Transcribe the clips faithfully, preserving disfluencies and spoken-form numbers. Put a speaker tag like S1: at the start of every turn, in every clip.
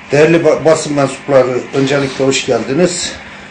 S1: Değerli basın mensupları, öncelikle hoş geldiniz.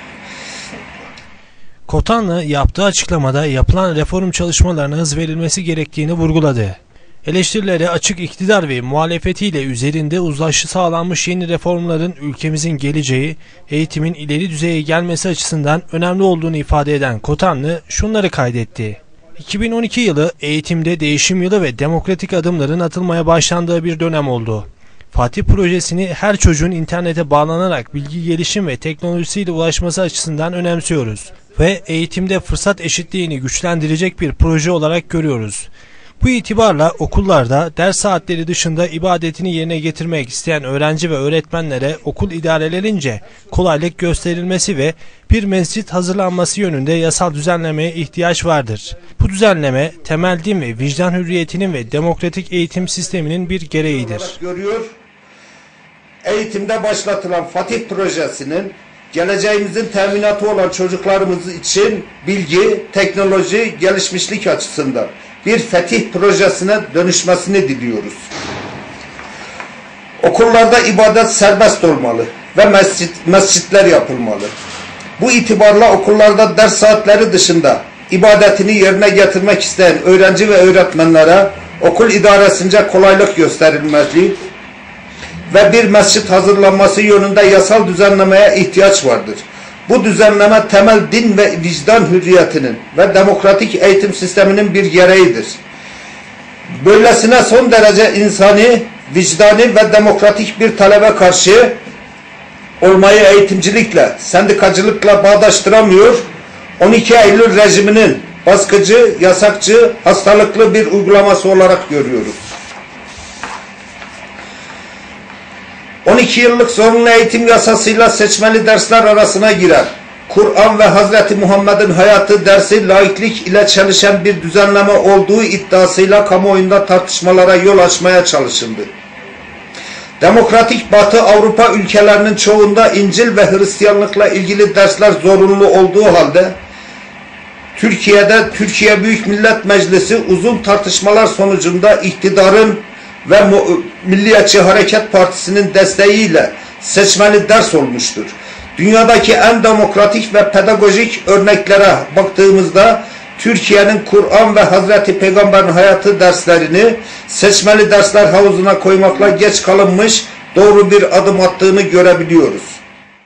S2: Kotanlı yaptığı açıklamada yapılan reform çalışmalarına hız verilmesi gerektiğini vurguladı. Eleştirilere açık iktidar ve muhalefetiyle üzerinde uzlaşı sağlanmış yeni reformların ülkemizin geleceği, eğitimin ileri düzeye gelmesi açısından önemli olduğunu ifade eden Kotanlı şunları kaydetti. iki bin on iki yılı eğitimde değişim yılı ve demokratik adımların atılmaya başlandığı bir dönem oldu. Fatih projesini her çocuğun internete bağlanarak bilgi gelişim ve teknolojisiyle ulaşması açısından önemsiyoruz ve eğitimde fırsat eşitliğini güçlendirecek bir proje olarak görüyoruz. Bu itibarla okullarda ders saatleri dışında ibadetini yerine getirmek isteyen öğrenci ve öğretmenlere okul idarelerince kolaylık gösterilmesi ve bir mescit hazırlanması yönünde yasal düzenlemeye ihtiyaç vardır. Bu düzenleme temel din ve vicdan hürriyetinin ve demokratik eğitim sisteminin bir gereğidir.
S1: Görüyor. Eğitimde başlatılan Fatih projesinin geleceğimizin teminatı olan çocuklarımız için bilgi, teknoloji, gelişmişlik açısından bir fetih projesine dönüşmesini diliyoruz. Okullarda ibadet serbest olmalı ve mescit, mescitler yapılmalı. Bu itibarla okullarda ders saatleri dışında ibadetini yerine getirmek isteyen öğrenci ve öğretmenlere okul idaresince kolaylık gösterilmeli ve bir mescit hazırlanması yönünde yasal düzenlemeye ihtiyaç vardır. Bu düzenleme temel din ve vicdan hürriyetinin ve demokratik eğitim sisteminin bir gereğidir. Böylesine son derece insani, vicdani ve demokratik bir talebe karşı olmayı eğitimcilikle, sendikacılıkla bağdaştıramıyor, on iki Eylül rejiminin baskıcı, yasakçı, hastalıklı bir uygulaması olarak görüyoruz. on iki yıllık zorunlu eğitim yasasıyla seçmeli dersler arasına girer. Kur'an ve Hazreti Muhammed'in hayatı dersi laiklik ile çelişen bir düzenleme olduğu iddiasıyla kamuoyunda tartışmalara yol açmaya çalışıldı. Demokratik Batı Avrupa ülkelerinin çoğunda İncil ve Hristiyanlıkla ilgili dersler zorunlu olduğu halde Türkiye'de Türkiye Büyük Millet Meclisi uzun tartışmalar sonucunda iktidarın ve Milliyetçi Hareket Partisi'nin desteğiyle seçmeli ders olmuştur. Dünyadaki en demokratik ve pedagojik örneklere baktığımızda Türkiye'nin Kur'an ve Hazreti Peygamber'in hayatı derslerini seçmeli dersler havuzuna koymakla geç kalınmış doğru bir adım attığını görebiliyoruz.